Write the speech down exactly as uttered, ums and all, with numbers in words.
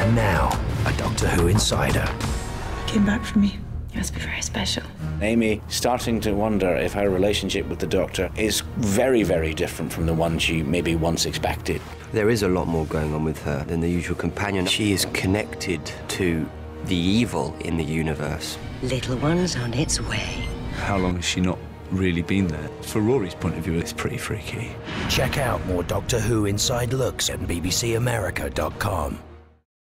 And now, a Doctor Who insider. Came back for me. You must be very special. Amy starting to wonder if her relationship with the Doctor is very, very different from the one she maybe once expected. There is a lot more going on with her than the usual companion. She is connected to the evil in the universe. Little one's on its way. How long has she not really been there? From Rory's point of view, it's pretty freaky. Check out more Doctor Who inside looks at B B C America dot com.